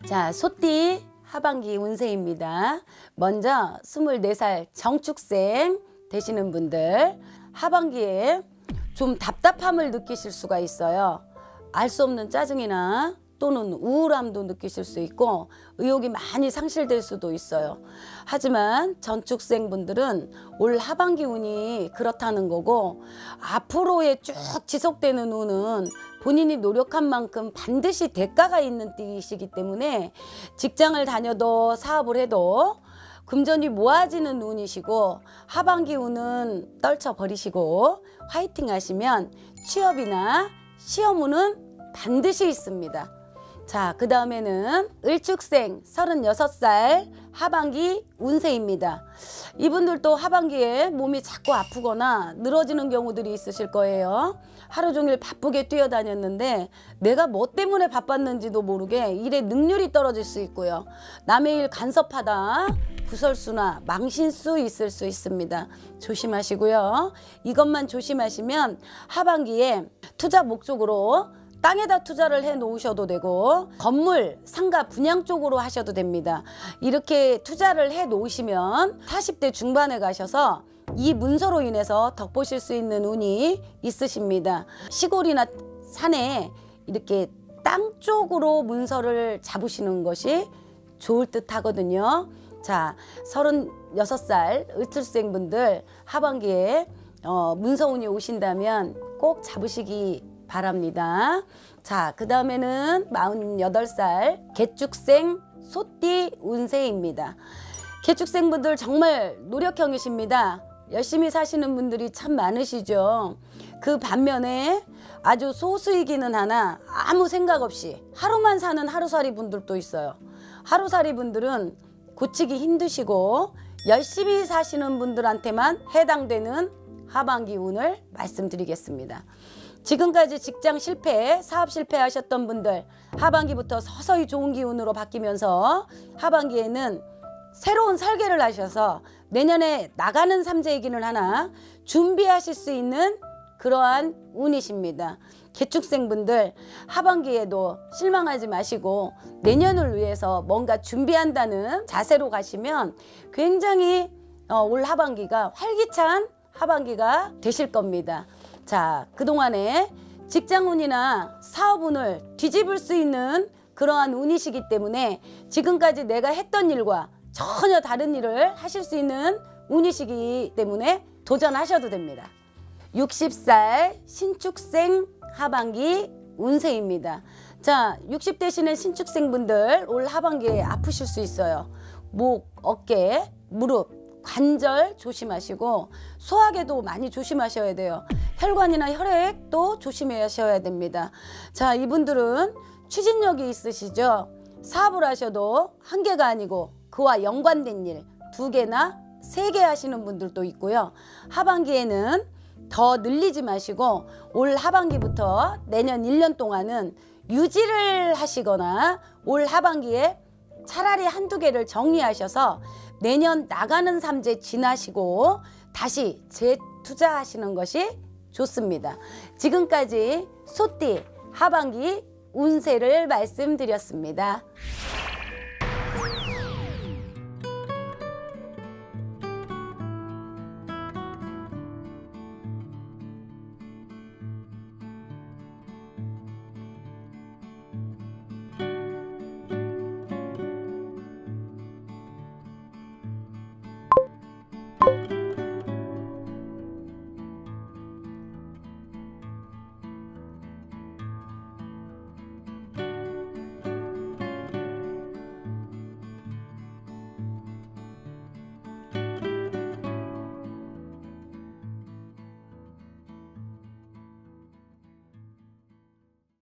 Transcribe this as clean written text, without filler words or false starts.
자, 소띠 하반기 운세입니다. 먼저 24살 정축생 되시는 분들, 하반기에 좀 답답함을 느끼실 수가 있어요. 알 수 없는 짜증이나 또는 우울함도 느끼실 수 있고 의욕이 많이 상실될 수도 있어요. 하지만 전축생 분들은 올 하반기 운이 그렇다는 거고, 앞으로의 쭉 지속되는 운은 본인이 노력한 만큼 반드시 대가가 있는 띠이시기 때문에 직장을 다녀도 사업을 해도 금전이 모아지는 운이시고, 하반기 운은 떨쳐버리시고 화이팅 하시면 취업이나 시험 운은 반드시 있습니다. 자, 그 다음에는 을축생 36살 하반기 운세입니다. 이분들도 하반기에 몸이 자꾸 아프거나 늘어지는 경우들이 있으실 거예요. 하루 종일 바쁘게 뛰어다녔는데 내가 뭐 때문에 바빴는지도 모르게 일의 능률이 떨어질 수 있고요. 남의 일 간섭하다 구설수나 망신수 있을 수 있습니다. 조심하시고요. 이것만 조심하시면 하반기에 투자 목적으로 땅에다 투자를 해 놓으셔도 되고 건물, 상가, 분양 쪽으로 하셔도 됩니다. 이렇게 투자를 해 놓으시면 40대 중반에 가셔서 이 문서로 인해서 덕보실 수 있는 운이 있으십니다. 시골이나 산에 이렇게 땅 쪽으로 문서를 잡으시는 것이 좋을 듯 하거든요. 자, 36살 을축생 분들 하반기에 문서 운이 오신다면 꼭 잡으시기 바랍니다. 자, 그 다음에는 48살 개축생 소띠 운세입니다. 개축생 분들 정말 노력형이십니다. 열심히 사시는 분들이 참 많으시죠. 그 반면에 아주 소수이기는 하나 아무 생각 없이 하루만 사는 하루살이 분들도 있어요. 하루살이 분들은 고치기 힘드시고 열심히 사시는 분들한테만 해당되는 하반기 운을 말씀드리겠습니다. 지금까지 직장 실패, 사업 실패하셨던 분들 하반기부터 서서히 좋은 기운으로 바뀌면서 하반기에는 새로운 설계를 하셔서 내년에 나가는 삼재이기는 하나 준비하실 수 있는 그러한 운이십니다. 개축생 분들 하반기에도 실망하지 마시고 내년을 위해서 뭔가 준비한다는 자세로 가시면 굉장히 올 하반기가 활기찬 하반기가 되실 겁니다. 자, 그동안에 직장운이나 사업운을 뒤집을 수 있는 그러한 운이시기 때문에 지금까지 내가 했던 일과 전혀 다른 일을 하실 수 있는 운이시기 때문에 도전하셔도 됩니다. 60살 신축생 하반기 운세입니다. 자, 60 되시는 신축생분들 올 하반기에 아프실 수 있어요. 목, 어깨, 무릎, 관절 조심하시고 소화계도 많이 조심하셔야 돼요. 혈관이나 혈액도 조심하셔야 됩니다. 자, 이분들은 추진력이 있으시죠. 사업을 하셔도 한 개가 아니고 그와 연관된 일 2개나 3개 하시는 분들도 있고요. 하반기에는 더 늘리지 마시고 올 하반기부터 내년 1년 동안은 유지를 하시거나 올 하반기에 차라리 1~2개를 정리하셔서 내년 나가는 삼재 지나시고 다시 재투자하시는 것이 좋습니다. 지금까지 소띠 하반기 운세를 말씀드렸습니다.